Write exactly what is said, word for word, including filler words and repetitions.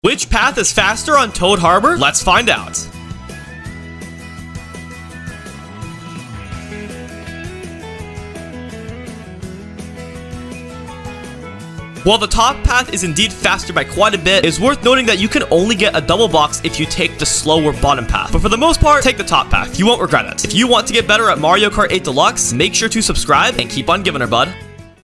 Which path is faster on Toad Harbor? Let's find out. While the top path is indeed faster by quite a bit, it's worth noting that you can only get a double box if you take the slower bottom path. But for the most part, take the top path. You won't regret it. If you want to get better at Mario Kart eight Deluxe, make sure to subscribe and keep on giving her, bud.